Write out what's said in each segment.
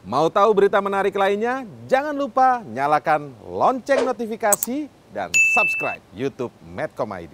Mau tahu berita menarik lainnya? Jangan lupa nyalakan lonceng notifikasi dan subscribe YouTube Medcom ID.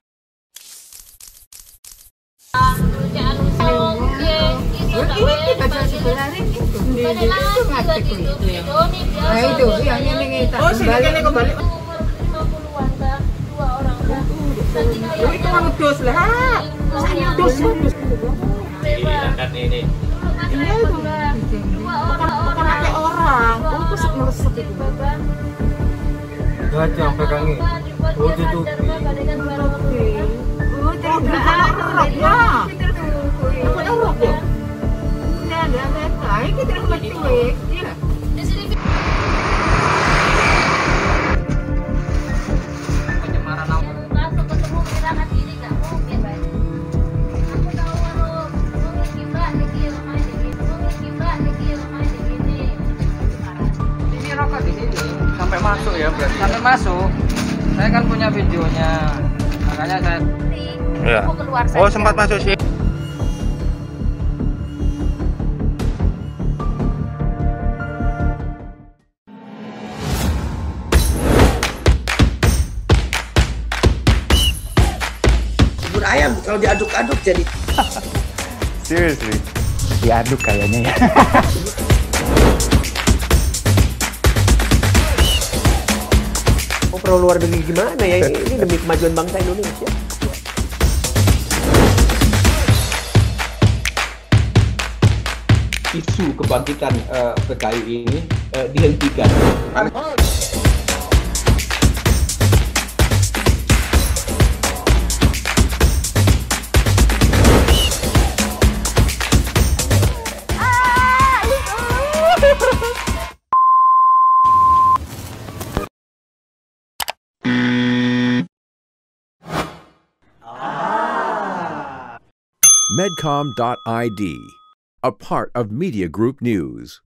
Gaji yang pegangin, tutupi. Sampai masuk ya, berarti sampai masuk. Saya kan punya videonya, makanya saya mau keluar saja. Oh, sempat masuk sih. Bubur ayam kalau diaduk-aduk jadi. Seriously, diaduk kayaknya ya. Perlu luar negeri gimana ya, ini demi kemajuan bangsa Indonesia. Isu kebangkitan PKI ini dihentikan. Medcom.id, a part of Media Group News.